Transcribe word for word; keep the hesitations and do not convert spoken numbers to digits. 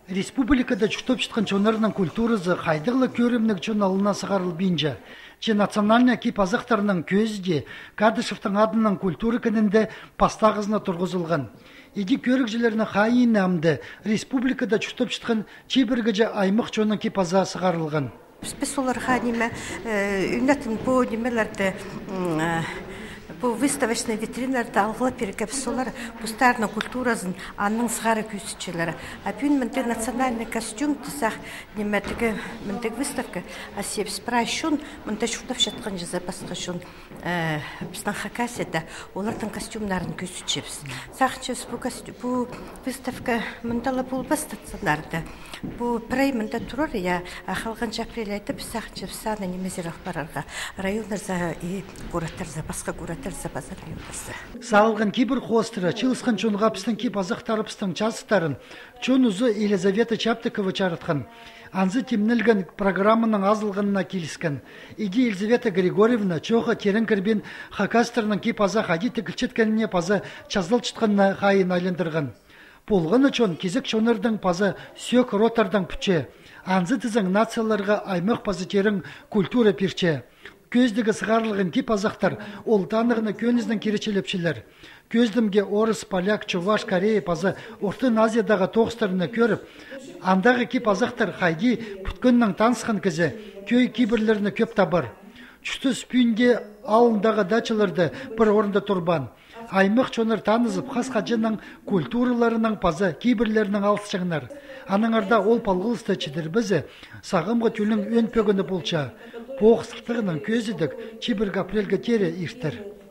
Республикада чуктоп чыткан чонорунун культурасы хайдыгла көрүмнүк чон алына сыгарыл бинжа. Че национальный кип азактарынын көзү Кадышевтың адынын культура кенинде пастагызына тургузулган. Иди көрүкчүлөрүнүн хайын амды республикада чуктоп чыткан чибиргеже аймак чонун кип аза сыгарылган. Biz olarga nime ünnetin bu nimelerde bu выставочный витринлerde algılap berip solar bu starna kulturasın anның сгары küsçülere. Апин менде национальный костюм тисах немедеге менде выставка асеп спрайшун менде шуктап жаткан жаза баскышун биздин хакасида олардын костюмдарын küsчүбүз. Сахчыбыз bu костюм bu выставка мендала булба стационарда. Bu прей менде турар я халгын жапрел айтып сахчыбыз саны немезерак барарга райондарда и городдарда баска городдар Сағылған кибір қостыра, чылысқан чонға пістің кип азақтары пістің часықтарын, чон ұзы Елизавета Чаптыкова чаратқан. Анзы темнілген программының азылғанына келіскен. Иди Елизавета Григорьевна чоға терен кірбен хакастырының кип азақ ади тікілчеткеніне паза чаздал чытқанына қайын айландырған. Болғаны чон кезек чонырдың паза сүйек ротардың пүче. Анзы тізің нацияларға аймақ пазы терін культура перче. Көздігі сығарылған кип азақтар ол танығыны көніздің керечелепшілер. Көздімге орыс, поляк, чуваш, корея пазы Ортын Азиядағы тоғыстарыны көріп, андағы кип азақтар хайди пүткөннің танысқан кізі көй кибірлеріні көп табыр. Чүсті спүйінде ауындағы дачыларды бір орында тұрбан. Аймық чоныр танызып қас қажының культураларының пазы кибірлерінің алысшыңнар. Аныңарда ол палғылысты чедір бізі сағымғы түлің өн пөгіні болча. Поғыстықтығының көзідік чибір гапрелге тере иртір.